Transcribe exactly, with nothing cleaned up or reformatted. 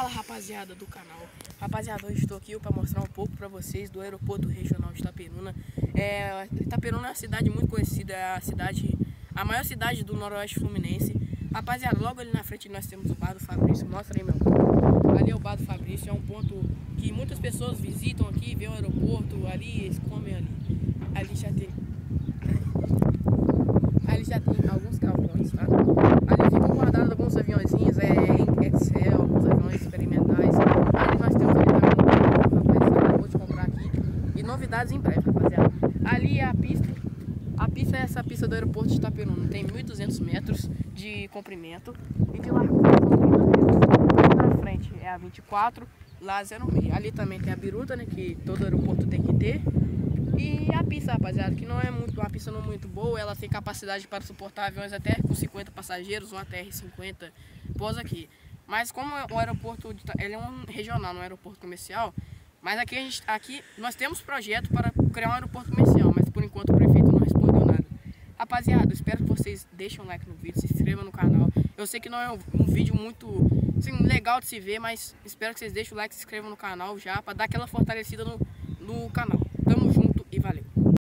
Fala, rapaziada do canal. Rapaziada, hoje estou aqui para mostrar um pouco para vocês do aeroporto regional de Itaperuna. É, Itaperuna é uma cidade muito conhecida, é a cidade, a maior cidade do Noroeste Fluminense. Rapaziada, logo ali na frente nós temos o Bar do Fabrício. Mostra aí, meu. Ali é o Bar do Fabrício, é um ponto que muitas pessoas visitam aqui, vê o aeroporto, ali eles comem ali. Ali já tem, ali já tem alguns galpões, tá? Ali ficam guardados alguns aviãozinhos, é, em Excel, alguns aviões experimentais. Ali nós temos ali também, rapaz, acabou de comprar aqui. E novidades em breve, rapaziada. Ali é a pista. A pista é essa pista do aeroporto de Itaperuna. Tem mil e duzentos metros de comprimento e de largura na frente é a vinte e quatro, lá zero seis. Ali também tem a biruta, né, que todo aeroporto tem que ter. E a pista, rapaziada, que não é muito, uma pista não muito boa, ela tem capacidade para suportar aviões até com cinquenta passageiros, um A T R cinquenta pousa aqui. Mas como o aeroporto, ele é um regional, não é um aeroporto comercial, mas aqui, a gente, aqui nós temos projeto para criar um aeroporto comercial, mas por enquanto o prefeito não respondeu nada. Rapaziada, eu espero que vocês deixem um like no vídeo, se inscrevam no canal. Eu sei que não é um, um vídeo muito assim, legal de se ver, mas espero que vocês deixem o like e se inscrevam no canal já, para dar aquela fortalecida no, no canal. Tamo junto e valeu!